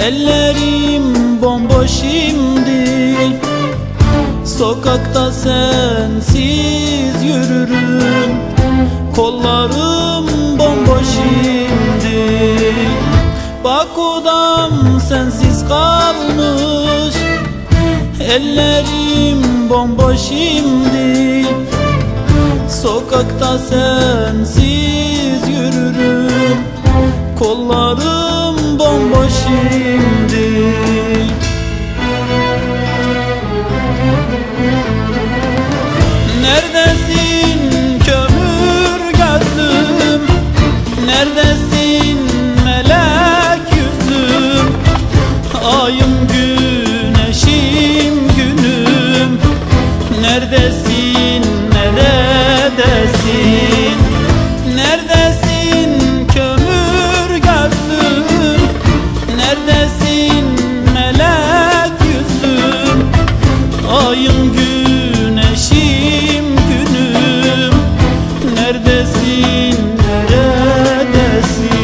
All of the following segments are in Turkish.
Ellerim bomboş şimdi, sokakta sensiz yürürüm. Kollarım bomboş şimdi, bak odam sensiz kalmış. Ellerim bomboş şimdi, sokakta sensiz yürürüm. Kollarım bomboş şimdi. Neredesin kömür gözlüm, neredesin melek yüzlüm? Ayım güneşim günüm, neredesin neredesin? Neredesin kömür gözlüm, neredesin melek yüzlüm? Ayım güneşim günüm, neredesin neredesin?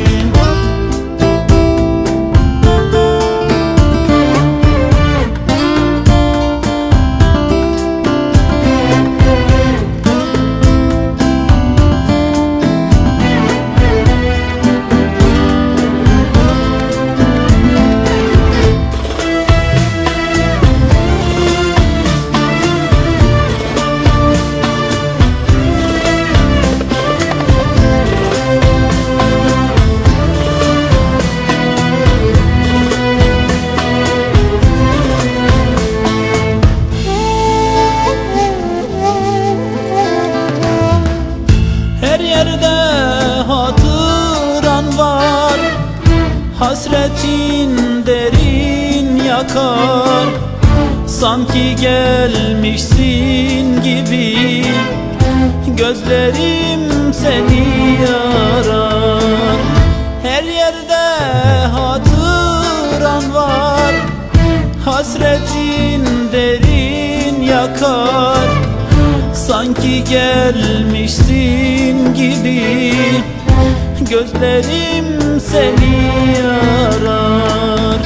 Her yerde hatıran var, hasretin derin yakar. Sanki gelmişsin gibi, gözlerim seni arar. Her yerde hatıran var, hasretin derin yakar. Sanki gelmişsin gibi, gözlerim seni arar.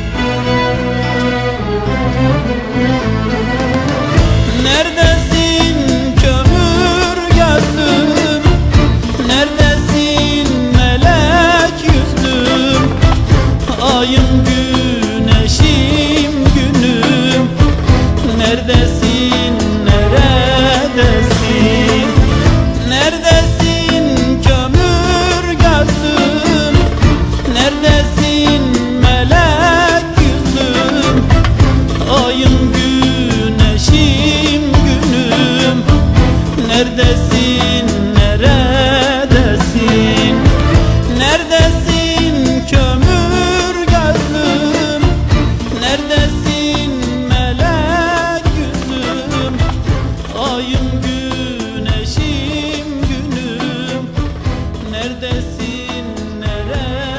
Neredesin kömür gözlüm, neredesin melek yüzlüm? Ayım güneşim günüm, neredesin neredesin? Neredesin kömür gözlüm, neredesin melek yüzlüm? Ayım güneşim günüm, neredesin neredesin? Neredesin kömür gözlüm, neredesin melek yüzlüm? Ayım güneşim günüm, neredesin neredesin?